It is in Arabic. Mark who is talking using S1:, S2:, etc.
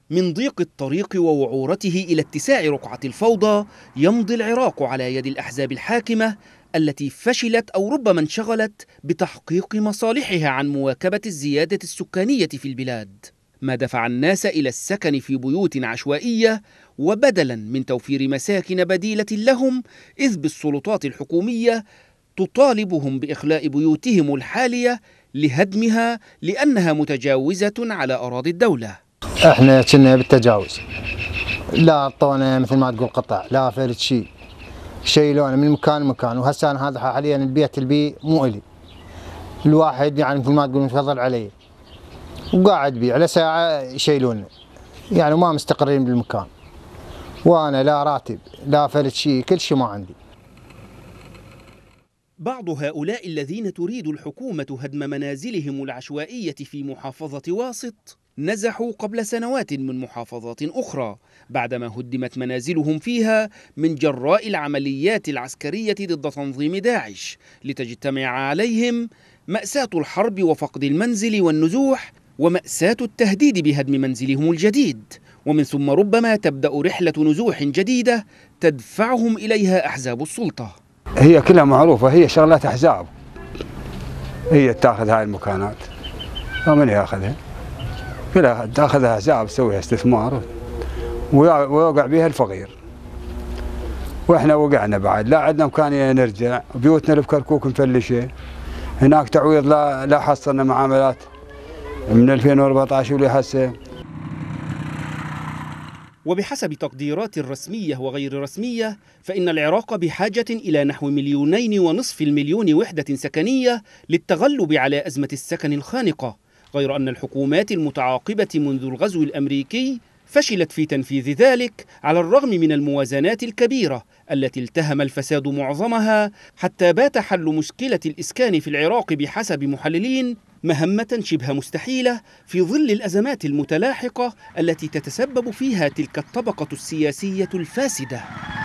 S1: من ضيق الطريق ووعورته إلى اتساع رقعة الفوضى، يمضي العراق على يد الأحزاب الحاكمة التي فشلت أو ربما انشغلت بتحقيق مصالحها عن مواكبة الزيادة السكانية في البلاد، ما دفع الناس إلى السكن في بيوت عشوائية، وبدلا من توفير مساكن بديلة لهم، إذ بالسلطات الحكومية تطالبهم بإخلاء بيوتهم الحالية لهدمها لأنها متجاوزة على أراضي الدولة.
S2: احنا كنا بالتجاوز، لا اعطونا مثل ما تقول قطع، لا فرد شيء، شيلونا من مكان لمكان. وهسه انا هذا حاليا البيت البي مو الي، الواحد يعني مثل ما تقول مفضل علي وقاعد بيه على ساعه يشيلونا، يعني ما مستقرين بالمكان، وانا لا راتب لا فرد شيء، كل شيء ما عندي.
S1: بعض هؤلاء الذين تريد الحكومة هدم منازلهم العشوائية في محافظة واسط نزحوا قبل سنوات من محافظات أخرى بعدما هدمت منازلهم فيها من جراء العمليات العسكرية ضد تنظيم داعش، لتجتمع عليهم مأساة الحرب وفقد المنزل والنزوح، ومأساة التهديد بهدم منزلهم الجديد، ومن ثم ربما تبدأ رحلة نزوح جديدة تدفعهم إليها أحزاب السلطة.
S3: هي كلها معروفة، هي شغلات أحزاب، هي تاخذ هاي المكانات، ومن ياخذها؟ كلها تاخذها أحزاب تسويها استثمار ويوقع بها الفقير، واحنا وقعنا بعد، لا عندنا امكانيه نرجع، بيوتنا اللي بكركوك مفلشه، هناك تعويض لا حصلنا معاملات من 2014 ولهسه.
S1: وبحسب تقديرات رسمية وغير رسمية، فإن العراق بحاجة إلى نحو 2.5 مليون وحدة سكنية للتغلب على أزمة السكن الخانقة، غير أن الحكومات المتعاقبة منذ الغزو الأمريكي فشلت في تنفيذ ذلك على الرغم من الموازنات الكبيرة التي التهم الفساد معظمها، حتى بات حل مشكلة الإسكان في العراق بحسب محللين مهمة شبه مستحيلة في ظل الأزمات المتلاحقة التي تتسبب فيها تلك الطبقة السياسية الفاسدة.